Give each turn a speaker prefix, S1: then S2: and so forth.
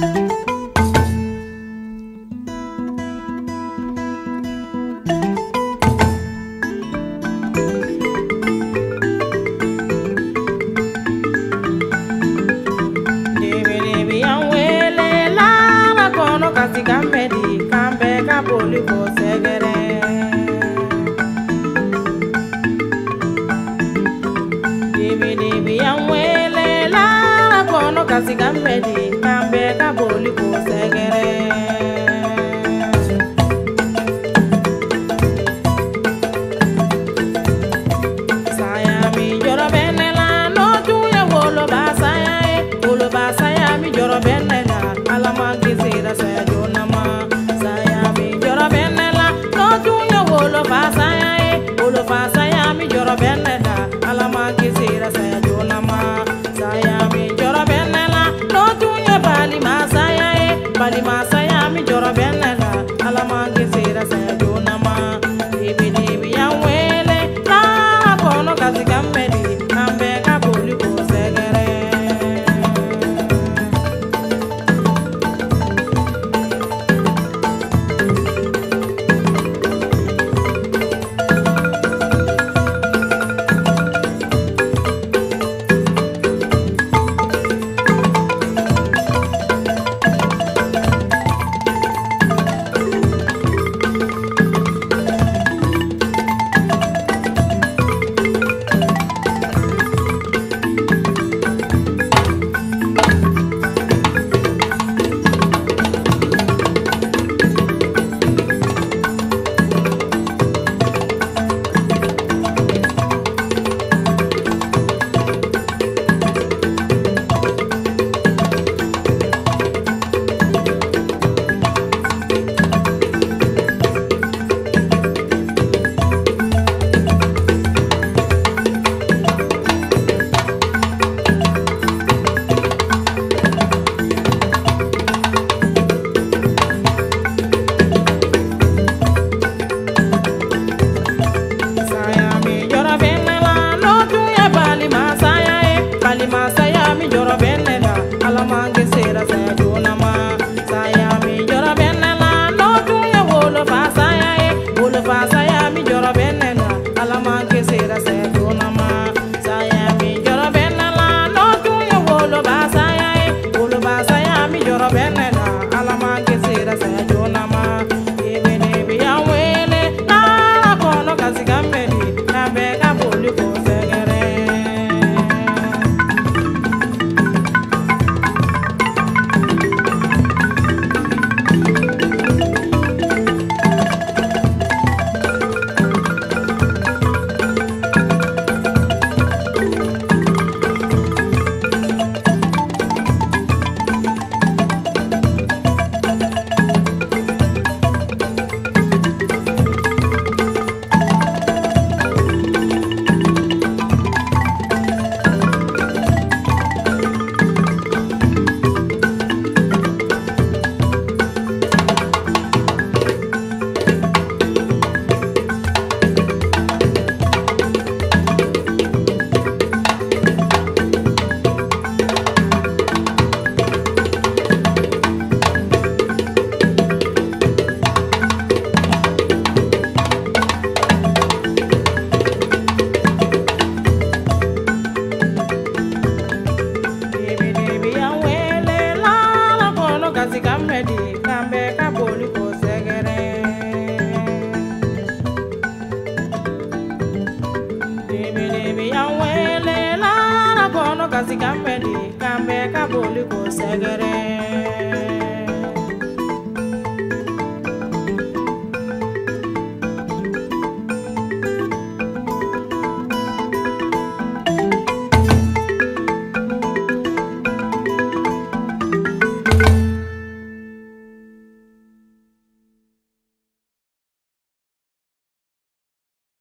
S1: Kasi kamedi kambe kaboli ko segere saya mi joro benela no tuya wolo basaya mi joro benela alama gisira saya jonama saya mi joro benela no tuya wolo basaya mi joro benela alama gisira saya jonama saya mi joro bali masaya mi joro benela alama gisira saya jonama dibi ya wele la kono kasi kamedi kambe kabuli ko segere kasi kambe kaboli ko segere